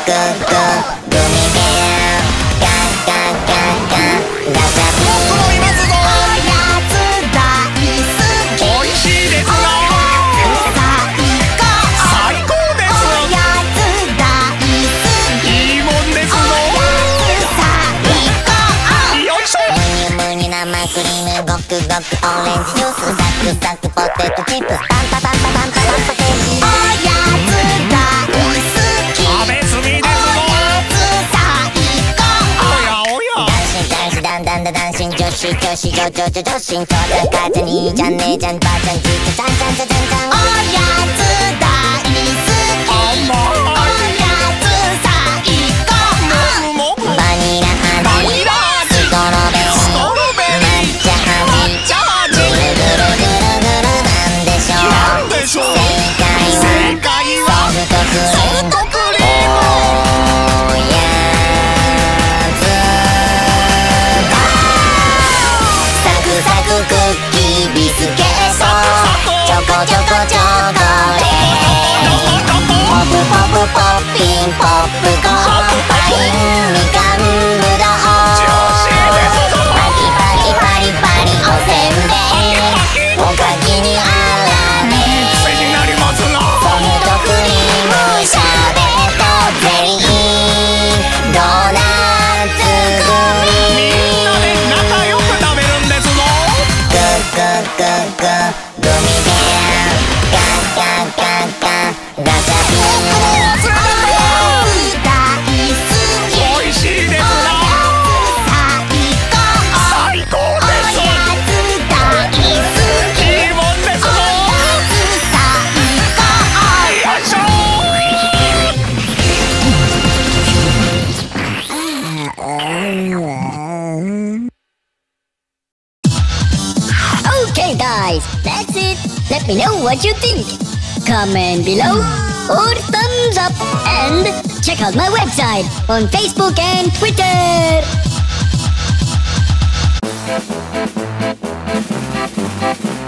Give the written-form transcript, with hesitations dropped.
クごくオレンジジュースサクサクポテトチップスパンパパンパパンパパンパケーキおやつ大好き食べすぎですぞおやつ最高おやおや男子だんだんだ男子女子女子女女女女子父ちゃん母ちゃん兄ちゃん姉ちゃんばあちゃんじいちゃんちゃんちゃんちゃんちゃんおやつ大好き甘いおやつ最高バニラ味ストロベリー抹茶味ぐるぐるぐるぐるなんでしょう正解はソフトクリームおやつだサクサククッキービスケットチョコチョコチョコレートポップポップポッピンポップコーンパインみかんぶどうパリパリパリパリおせんべいおかきにあられ癖になりますなソフトクリームシャーベットゼリードーナツグみんなで仲良く食べるんですぞグググググミベアガガガガガチャピンおいしいですな最高ですいいもんですぞよいしょ Okay guys, that's it. Let me know what you think. Comment below or thumbs up and check out my website on Facebook and Twitter.